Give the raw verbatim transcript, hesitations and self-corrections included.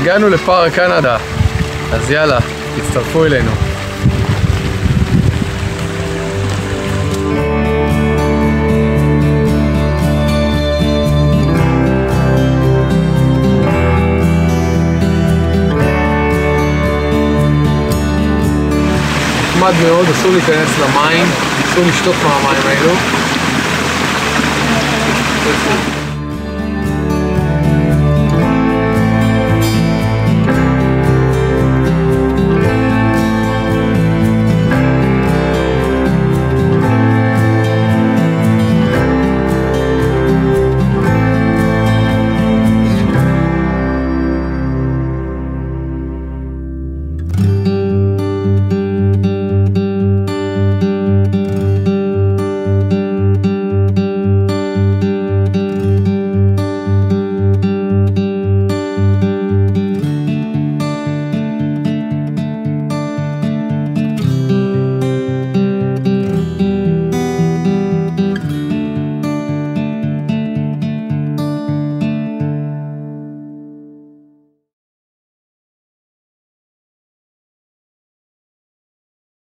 הגענו לפארק קנדה, אז יאללה, תצטרפו אלינו. נחמד מאוד, אסור להיכנס למים, אסור לשתות מהמים האלו.